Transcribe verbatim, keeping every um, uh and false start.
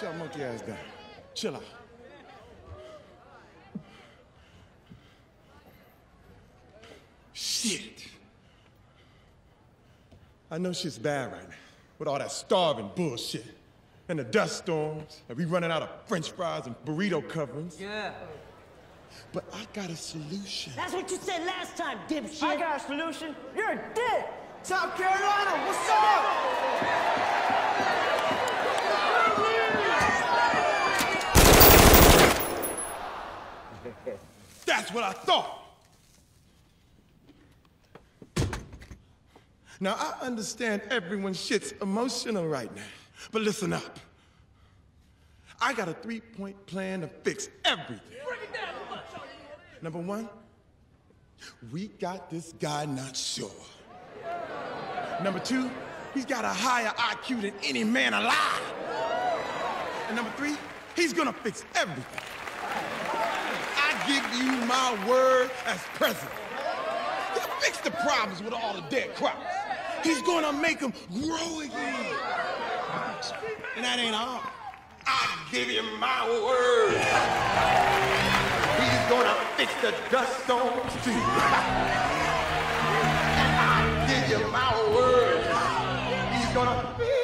your monkey ass down. Chill out. Shit. I know shit's bad right now, with all that starving bullshit. And the dust storms, and we running out of French fries and burrito coverings. Yeah. But I got a solution. That's what you said last time, dipshit. I got a solution. You're a dick. South Carolina, what's up? That's what I thought. Now, I understand everyone's shit's emotional right now, but listen up. I got a three-point plan to fix everything. Number one, we got this guy not sure. Number two, he's got a higher I Q than any man alive. And number three, he's gonna fix everything. I give you my word as president. He'll fix the problems with all the dead crops. He's gonna make them grow again. And that ain't all. I give you my word. He's gonna fix the dust storms too. And I give you my word. He's gonna fix